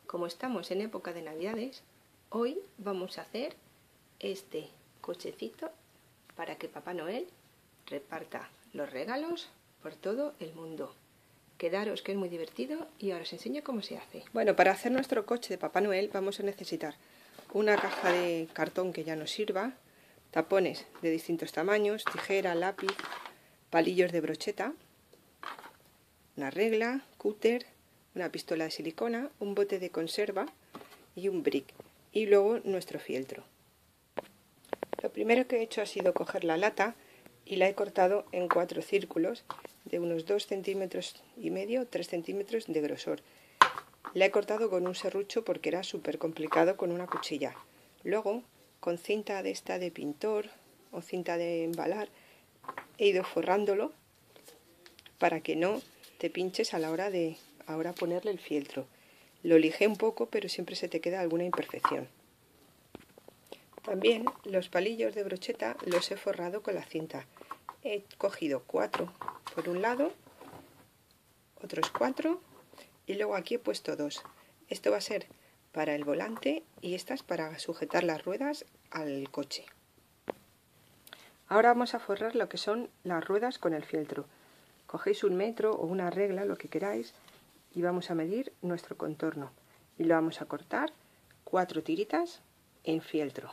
como estamos en época de Navidades, hoy vamos a hacer este cochecito para que Papá Noel reparta los regalos por todo el mundo. Quedaros que es muy divertido y ahora os enseño cómo se hace. Bueno, para hacer nuestro coche de Papá Noel vamos a necesitar una caja de cartón que ya nos sirva, tapones de distintos tamaños, tijera, lápiz, palillos de brocheta, una regla, cúter, una pistola de silicona, un bote de conserva y un brick, y luego nuestro fieltro. Lo primero que he hecho ha sido coger la lata y la he cortado en 4 círculos de unos 2,5 centímetros, 3 centímetros de grosor. La he cortado con un serrucho porque era súper complicado con una cuchilla. Luego, con cinta de esta de pintor o cinta de embalar, he ido forrándolo para que no te pinches a la hora de ponerle el fieltro. Lo lijé un poco, pero siempre se te queda alguna imperfección. También los palillos de brocheta los he forrado con la cinta. He cogido 4 por un lado, otros 4 y luego aquí he puesto 2. Esto va a ser para el volante y estas para sujetar las ruedas al coche. Ahora vamos a forrar lo que son las ruedas con el fieltro. Cogéis un metro o una regla, lo que queráis, y vamos a medir nuestro contorno. Y lo vamos a cortar 4 tiritas en fieltro.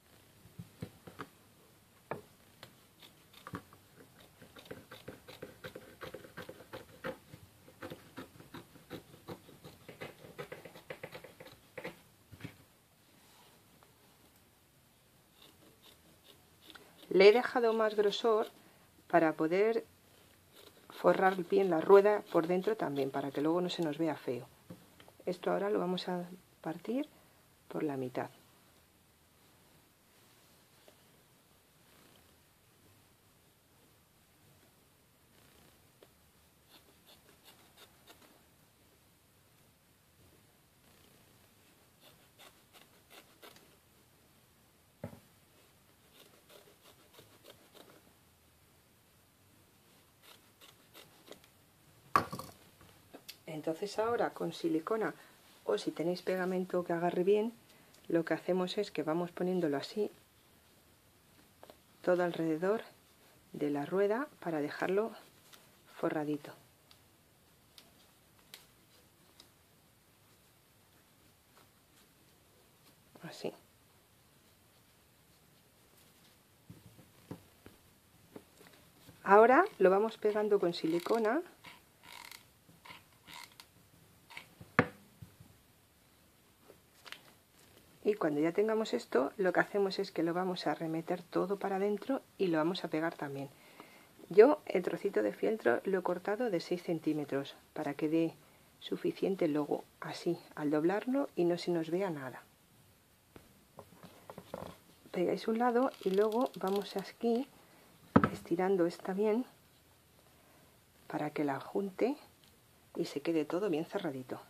Le he dejado más grosor para poder forrar bien la rueda por dentro también, para que luego no se nos vea feo. Esto ahora lo vamos a partir por la mitad. Entonces ahora con silicona o si tenéis pegamento que agarre bien, lo que hacemos es que vamos poniéndolo así todo alrededor de la rueda para dejarlo forradito. Así. Ahora lo vamos pegando con silicona. Y cuando ya tengamos esto, lo que hacemos es que lo vamos a remeter todo para adentro y lo vamos a pegar también. Yo el trocito de fieltro lo he cortado de 6 centímetros para que dé suficiente luego, así, al doblarlo y no se nos vea nada. Pegáis un lado y luego vamos aquí estirando esta bien para que la junte y se quede todo bien cerradito.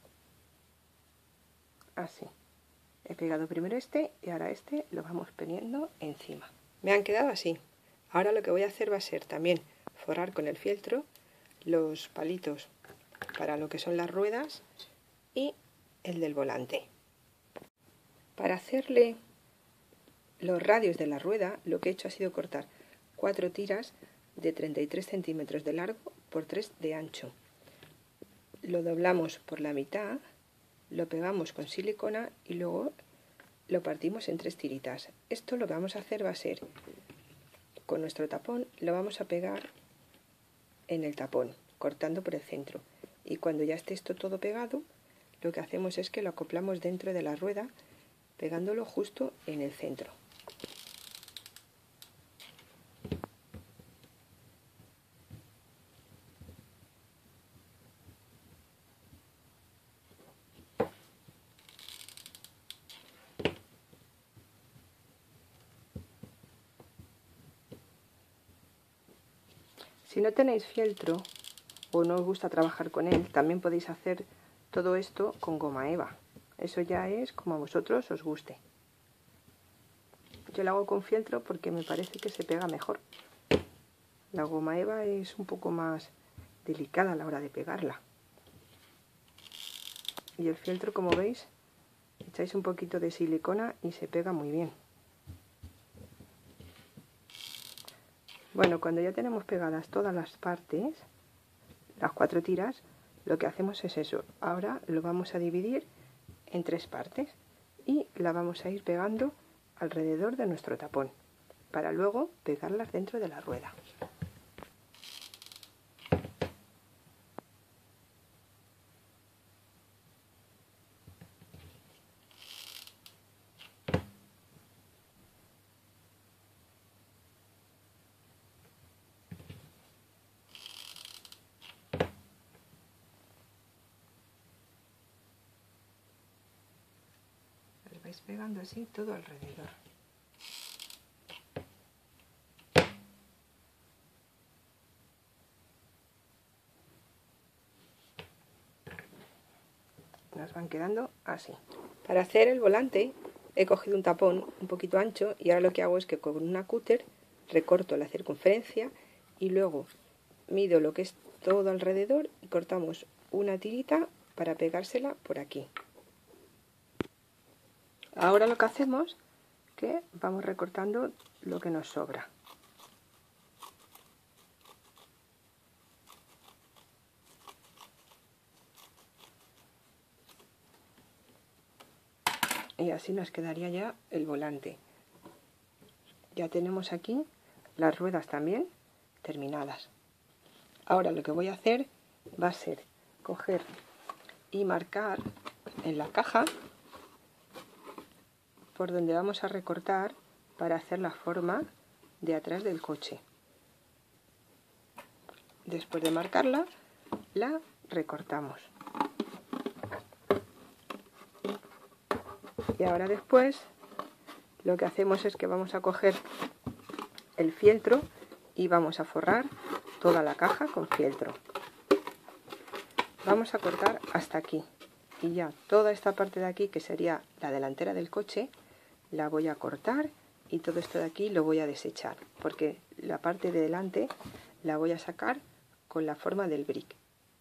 Así. He pegado primero este y ahora este lo vamos poniendo encima. Me han quedado así. Ahora lo que voy a hacer va a ser también forrar con el fieltro los palitos para lo que son las ruedas y el del volante. Para hacerle los radios de la rueda, lo que he hecho ha sido cortar 4 tiras de 33 centímetros de largo por 3 de ancho. Lo doblamos por la mitad, lo pegamos con silicona y luego lo partimos en 3 tiritas. Esto lo que vamos a hacer va a ser, con nuestro tapón, lo vamos a pegar en el tapón, cortando por el centro. Y cuando ya esté esto todo pegado, lo que hacemos es que lo acoplamos dentro de la rueda, pegándolo justo en el centro. Si no tenéis fieltro o no os gusta trabajar con él, también podéis hacer todo esto con goma eva. Eso ya es como a vosotros os guste. Yo lo hago con fieltro porque me parece que se pega mejor. La goma eva es un poco más delicada a la hora de pegarla. y el fieltro, como veis, echáis un poquito de silicona y se pega muy bien. Bueno, cuando ya tenemos pegadas todas las partes, las 4 tiras, lo que hacemos es eso. Ahora lo vamos a dividir en 3 partes y la vamos a ir pegando alrededor de nuestro tapón para luego pegarlas dentro de la rueda. Las vais pegando así todo alrededor. Nos van quedando así. Para hacer el volante he cogido un tapón un poquito ancho y ahora lo que hago es que con una cúter recorto la circunferencia y luego mido lo que es todo alrededor y cortamos una tirita para pegársela por aquí. Ahora lo que hacemos es que vamos recortando lo que nos sobra. Y así nos quedaría ya el volante. Ya tenemos aquí las ruedas también terminadas. Ahora lo que voy a hacer va a ser coger y marcar en la caja por donde vamos a recortar para hacer la forma de atrás del coche. Después de marcarla, la recortamos. Y ahora después lo que hacemos es que vamos a coger el fieltro y vamos a forrar toda la caja con fieltro. Vamos a cortar hasta aquí y ya toda esta parte de aquí, que sería la delantera del coche, la voy a cortar y todo esto de aquí lo voy a desechar porque la parte de delante la voy a sacar con la forma del brick.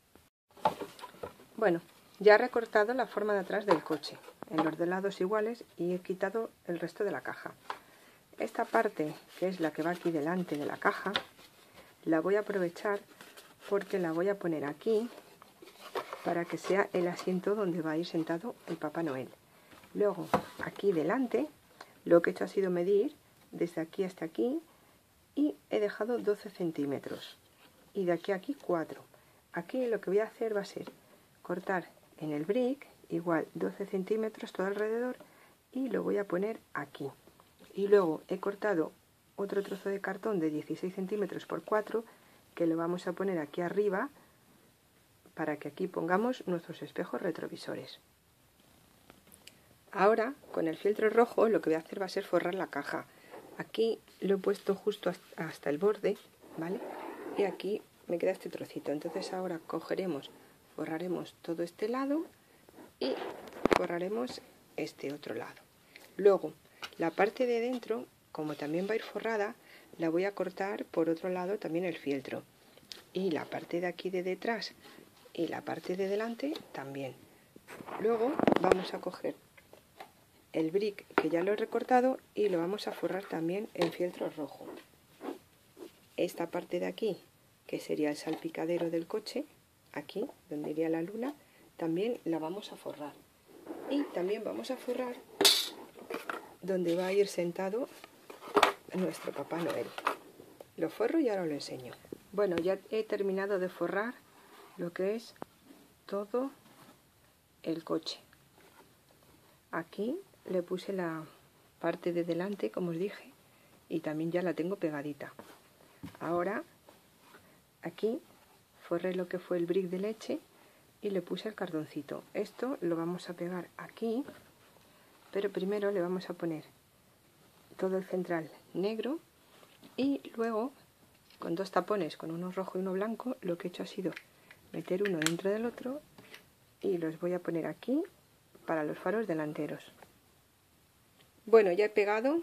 Bueno, ya he recortado la forma de atrás del coche en los dos lados iguales y he quitado el resto de la caja. Esta parte, que es la que va aquí delante de la caja, la voy a aprovechar porque la voy a poner aquí para que sea el asiento donde va a ir sentado el Papá Noel. Luego, aquí delante, lo que he hecho ha sido medir desde aquí hasta aquí y he dejado 12 centímetros. Y de aquí a aquí 4. Aquí lo que voy a hacer va a ser cortar en el brick, igual 12 centímetros todo alrededor, y lo voy a poner aquí. Y luego he cortado otro trozo de cartón de 16 centímetros por 4 que lo vamos a poner aquí arriba para que aquí pongamos nuestros espejos retrovisores. Ahora con el fieltro rojo lo que voy a hacer va a ser forrar la caja. Aquí lo he puesto justo hasta el borde, ¿vale? Y aquí me queda este trocito. Entonces ahora cogeremos, forraremos todo este lado y forraremos este otro lado. Luego la parte de dentro, como también va a ir forrada, la voy a cortar por otro lado también el fieltro. Y la parte de aquí de detrás y la parte de delante también. Luego vamos a coger el brick que ya lo he recortado y lo vamos a forrar también en fieltro rojo. Esta parte de aquí, que sería el salpicadero del coche, aquí donde iría la luna, también la vamos a forrar. Y también vamos a forrar donde va a ir sentado nuestro Papá Noel. Lo forro y ahora lo enseño. Bueno, ya he terminado de forrar lo que es todo el coche. Aquí le puse la parte de delante, como os dije, y también ya la tengo pegadita. Ahora aquí forré lo que fue el brick de leche y le puse el cartoncito. Esto lo vamos a pegar aquí, pero primero le vamos a poner todo el central negro y luego con dos tapones, con uno rojo y uno blanco, lo que he hecho ha sido meter uno dentro del otro y los voy a poner aquí para los faros delanteros. Bueno, ya he pegado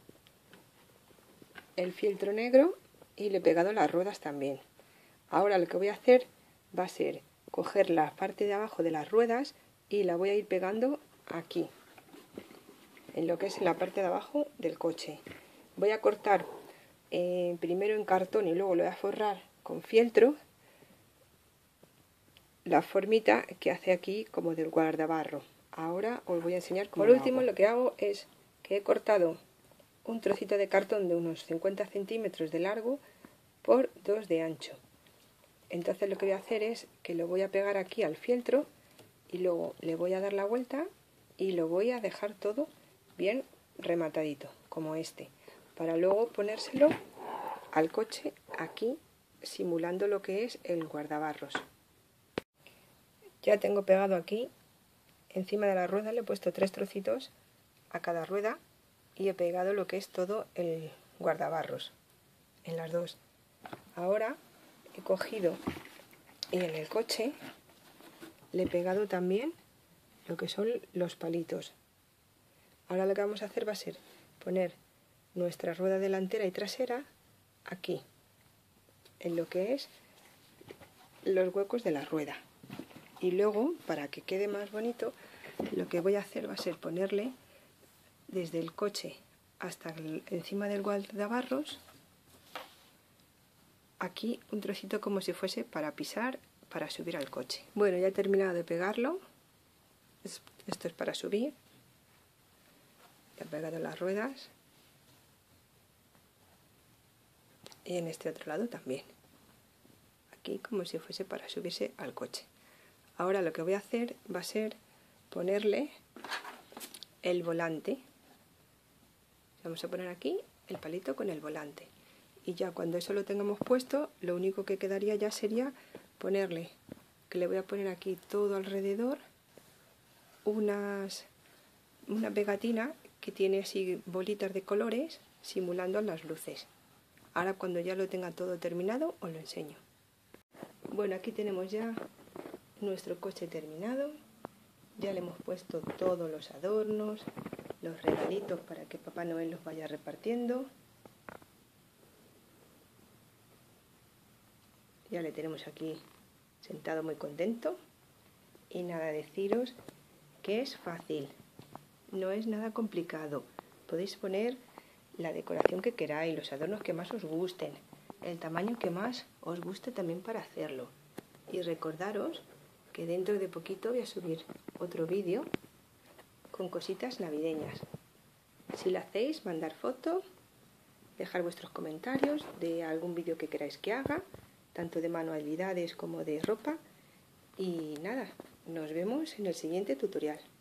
el fieltro negro y le he pegado las ruedas también. Ahora lo que voy a hacer va a ser coger la parte de abajo de las ruedas y la voy a ir pegando aquí, en lo que es la parte de abajo del coche. Voy a cortar primero en cartón y luego lo voy a forrar con fieltro la formita que hace aquí como del guardabarro. Ahora os voy a enseñar cómo lo hago. Por último, lo que hago es que he cortado un trocito de cartón de unos 50 centímetros de largo por 2 de ancho. Entonces lo que voy a hacer es que lo voy a pegar aquí al fieltro y luego le voy a dar la vuelta y lo voy a dejar todo bien rematadito, como este, para luego ponérselo al coche aquí, simulando lo que es el guardabarros. Ya tengo pegado aquí, encima de la rueda le he puesto 3 trocitos a cada rueda y he pegado lo que es todo el guardabarros en las dos. Ahora he cogido y en el coche le he pegado también lo que son los palitos. Ahora lo que vamos a hacer va a ser poner nuestra rueda delantera y trasera aquí, en lo que es los huecos de la rueda. Y luego, para que quede más bonito, lo que voy a hacer va a ser ponerle desde el coche hasta encima del guardabarros aquí un trocito como si fuese para pisar, para subir al coche. Bueno, ya he terminado de pegarlo. Esto es para subir. Ya he pegado las ruedas. Y en este otro lado también. Aquí como si fuese para subirse al coche. Ahora lo que voy a hacer va a ser ponerle el volante. Vamos a poner aquí el palito con el volante. Y ya cuando eso lo tengamos puesto, lo único que quedaría ya sería ponerle, que le voy a poner aquí todo alrededor, una pegatina que tiene así bolitas de colores simulando las luces. Ahora cuando ya lo tenga todo terminado os lo enseño. Bueno, aquí tenemos ya nuestro coche terminado. Ya le hemos puesto todos los adornos, los regalitos para que Papá Noel los vaya repartiendo. Ya le tenemos aquí sentado muy contento. Y nada, deciros que es fácil, no es nada complicado. Podéis poner la decoración que queráis, los adornos que más os gusten, el tamaño que más os guste también para hacerlo. Y recordaros que dentro de poquito voy a subir otro vídeo con cositas navideñas. Si lo hacéis, mandar foto, dejar vuestros comentarios de algún vídeo que queráis que haga, tanto de manualidades como de ropa. Y nada, nos vemos en el siguiente tutorial.